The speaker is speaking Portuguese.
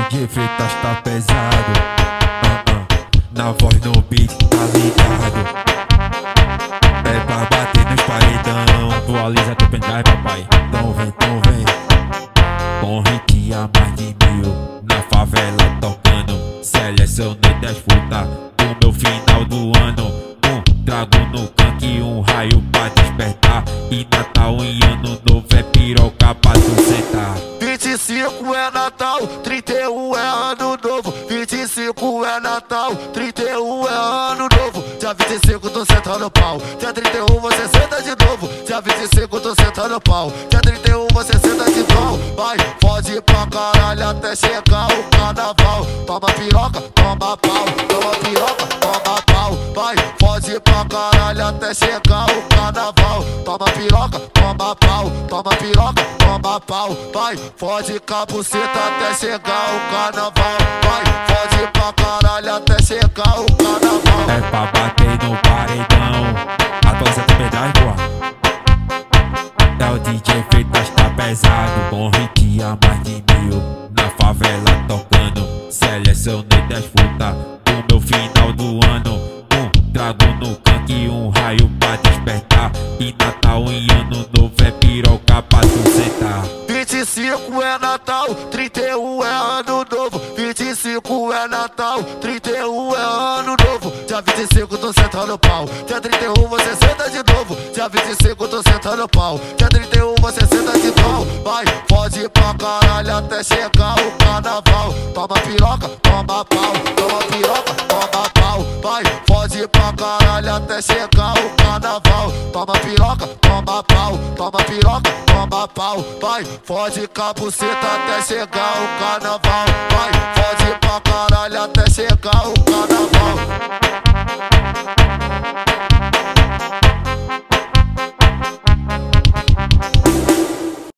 DJ Freitas tá pesado. Na voz no beat tá ligado. É pra bater nos paredão. Atualiza teu pendrive, papai. Então vem. Com hit a mais de 1000. Na favela tocando. Selecionei 10 putas do meu final do ano. Trago no canque raio pra despertar. E Natal e Ano Novo é piroca pra tu sentar. 25 é Natal, 31 é Ano Novo. 25 é Natal, 31 é Ano Novo. Dia 25 tô sentando pau. Dia 31 você senta de novo. Dia 25 tô sentando pau. Dia 31 você senta de pau. Vai, pode pra caralho até chegar o carnaval. Toma piroca, toma pau. Toma piroca, toma pau. Vai, pode pra caralho até chegar o carnaval. Toma piroca, toma pau. Toma piroca, toma pau. Vai, fode cabuceta até chegar o carnaval. Vai, fode pra caralho até chegar o carnaval. É pra bater no paredão. Atualiza teu pendrive, boa. É o DJ Freitas tá pesado. Com hit a mais de 1000. Na favela tocando. Selecionei 10 putas do meu final do ano. Trago no canque raio pra despertar. E Natal e Ano Novo é piroca pra tu sentar. 25 é Natal, 31 é Ano Novo. 25 é Natal, 31 é Ano Novo. Dia 25 tô sentando pau. Dia 31 você senta de novo. Dia 25 tô sentando pau. Dia 31 você senta de pau. Vai, pode pra caralho até chegar o carnaval. Toma piroca, toma pau. Toma piroca, toma pau. Vai, pode pra caralho até chegar o carnaval. Toma piroca, toma pau. Toma piroca, toma pau. Vai, fode cabuceta até chegar o carnaval. Vai, fode pra caralho até chegar o